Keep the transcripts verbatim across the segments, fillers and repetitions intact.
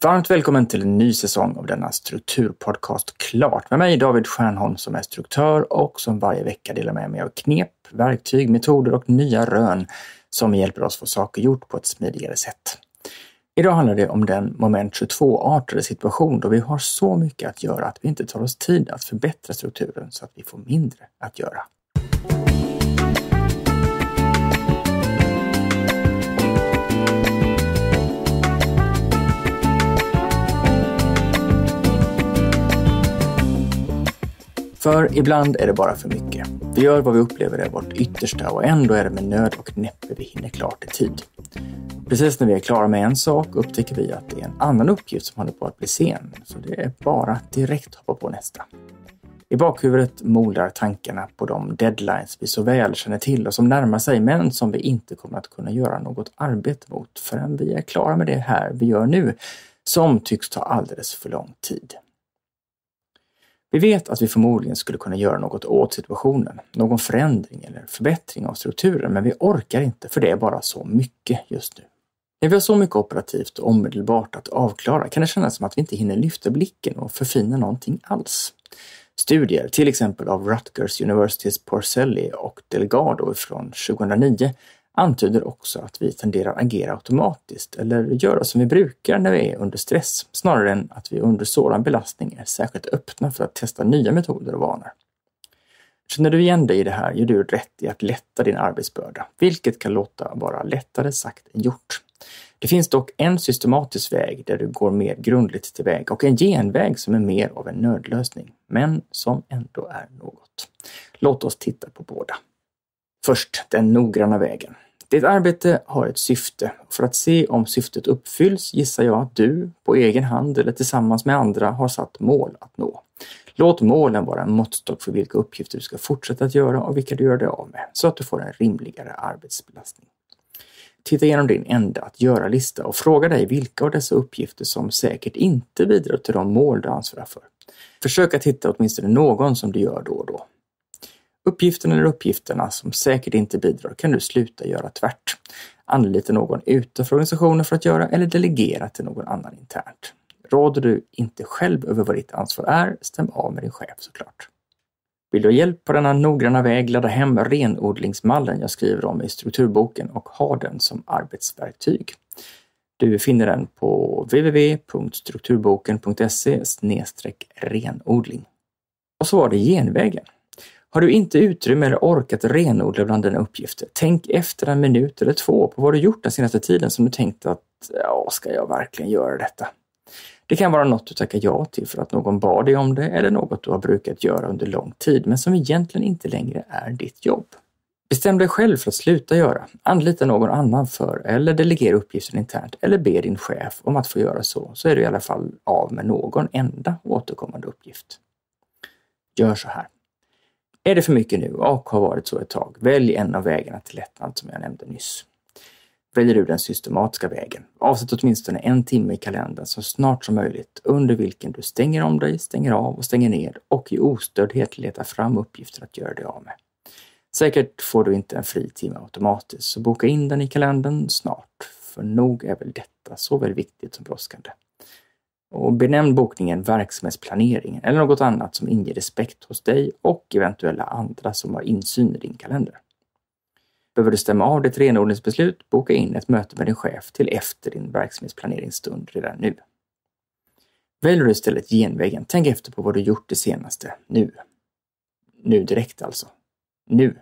Varmt välkommen till en ny säsong av denna strukturpodcast Klart med mig David Stjernholm som är struktur och som varje vecka delar med mig av knep, verktyg, metoder och nya rön som hjälper oss få saker gjort på ett smidigare sätt. Idag handlar det om den moment tjugotvå-artade situation då vi har så mycket att göra att vi inte tar oss tid att förbättra strukturen så att vi får mindre att göra. För ibland är det bara för mycket. Vi gör vad vi upplever är vårt yttersta och ändå är det med nöd och näppe vi hinner klart i tid. Precis när vi är klara med en sak upptäcker vi att det är en annan uppgift som håller på att bli sen. Så det är bara att direkt hoppa på nästa. I bakhuvudet molar tankarna på de deadlines vi så väl känner till och som närmar sig men som vi inte kommer att kunna göra något arbete mot förrän vi är klara med det här vi gör nu som tycks ta alldeles för lång tid. Vi vet att vi förmodligen skulle kunna göra något åt situationen, någon förändring eller förbättring av strukturen, men vi orkar inte för det är bara så mycket just nu. När vi har så mycket operativt och omedelbart att avklara kan det kännas som att vi inte hinner lyfta blicken och förfina någonting alls. Studier, till exempel av Rutgers Universitys Porcelli och Delgado från tjugohundranio, antyder också att vi tenderar att agera automatiskt eller göra som vi brukar när vi är under stress, snarare än att vi under sådan belastning är särskilt öppna för att testa nya metoder och vanor. Känner du igen dig i det här gör du rätt i att lätta din arbetsbörda, vilket kan låta vara lättare sagt än gjort. Det finns dock en systematisk väg där du går mer grundligt tillväga och en genväg som är mer av en nödlösning, men som ändå är något. Låt oss titta på båda. Först, den noggranna vägen. Ditt arbete har ett syfte. För att se om syftet uppfylls gissar jag att du på egen hand eller tillsammans med andra har satt mål att nå. Låt målen vara en måttstock för vilka uppgifter du ska fortsätta att göra och vilka du gör det av med så att du får en rimligare arbetsbelastning. Titta igenom din enda att göra-lista och fråga dig vilka av dessa uppgifter som säkert inte bidrar till de mål du ansvarar för. Försök att hitta åtminstone någon som du gör då och då. Uppgiften eller uppgifterna som säkert inte bidrar kan du sluta göra tvärt. Anlita någon utanför organisationen för att göra eller delegera till någon annan internt. Råder du inte själv över vad ditt ansvar är, stäm av med din chef såklart. Vill du ha hjälp på denna noggranna väg, ladda hem renodlingsmallen jag skriver om i strukturboken och ha den som arbetsverktyg. Du finner den på w w w punkt strukturboken punkt se slash renodling. Och så var det genvägen. Har du inte utrymme eller orkat renodla bland dina uppgifter? Tänk efter en minut eller två på vad du gjort den senaste tiden som du tänkte att ja, ska jag verkligen göra detta? Det kan vara något du tackar ja till för att någon bad dig om det eller något du har brukat göra under lång tid men som egentligen inte längre är ditt jobb. Bestäm dig själv för att sluta göra. Anlita någon annan för eller delegera uppgiften internt eller be din chef om att få göra så så är du i alla fall av med någon enda återkommande uppgift. Gör så här. Är det för mycket nu och har varit så ett tag, välj en av vägarna till lättnad som jag nämnde nyss. Väljer du den systematiska vägen, avsätt åtminstone en timme i kalendern så snart som möjligt under vilken du stänger om dig, stänger av och stänger ner och i ostördhet letar fram uppgifter att göra det av med. Säkert får du inte en fri timme automatiskt så boka in den i kalendern snart, för nog är väl detta såväl viktigt som brådskande. Och benämn bokningen verksamhetsplanering eller något annat som inger respekt hos dig och eventuella andra som har insyn i din kalender. Behöver du stämma av ditt renodlingsbeslut, boka in ett möte med din chef till efter din verksamhetsplaneringsstund redan nu. Väljer du istället genvägen, tänk efter på vad du gjort det senaste, nu. Nu direkt alltså. Nu.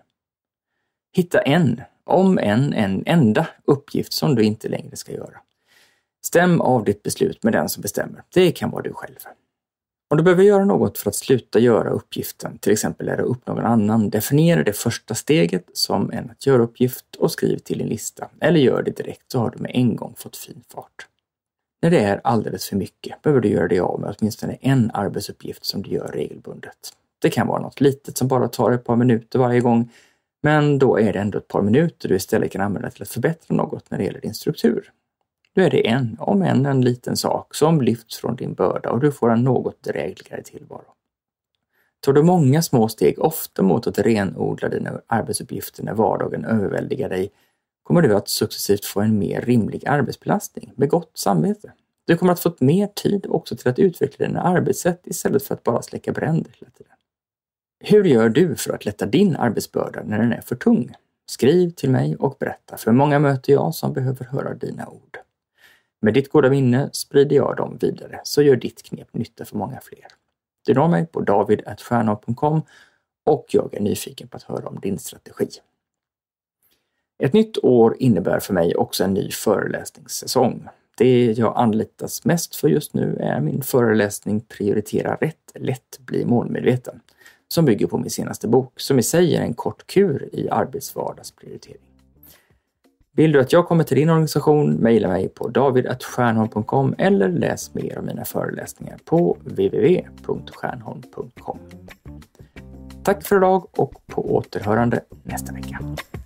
Hitta en, om en, en enda uppgift som du inte längre ska göra. Stäm av ditt beslut med den som bestämmer. Det kan vara du själv. Om du behöver göra något för att sluta göra uppgiften, till exempel lära upp någon annan, definiera det första steget som en att göra uppgift och skriv till din lista. Eller gör det direkt så har du med en gång fått fin fart. När det är alldeles för mycket behöver du göra det av med åtminstone en arbetsuppgift som du gör regelbundet. Det kan vara något litet som bara tar ett par minuter varje gång, men då är det ändå ett par minuter du istället kan använda till att förbättra något när det gäller din struktur. Nu är det en, om en, en liten sak som lyfts från din börda och du får en något drägligare tillvaro. Tar du många små steg ofta mot att renodla dina arbetsuppgifter när vardagen överväldigar dig kommer du att successivt få en mer rimlig arbetsbelastning med gott samvete. Du kommer att få mer tid också till att utveckla dina arbetssätt istället för att bara släcka bränder hela tiden. Hur gör du för att lätta din arbetsbörda när den är för tung? Skriv till mig och berätta, för många möter jag som behöver höra dina ord. Med ditt goda minne sprider jag dem vidare, så gör ditt knep nytta för många fler. Du når mig på david at stjärnholm punkt com och jag är nyfiken på att höra om din strategi. Ett nytt år innebär för mig också en ny föreläsningssäsong. Det jag anlitas mest för just nu är min föreläsning Prioritera rätt, lätt bli målmedveten, som bygger på min senaste bok, som i sig är en kort kur i arbetsvardagsprioritering. Vill du att jag kommer till din organisation, mejla mig på david at stjärnholm punkt com eller läs mer om mina föreläsningar på w w w punkt stjärnholm punkt com. Tack för idag och på återhörande nästa vecka.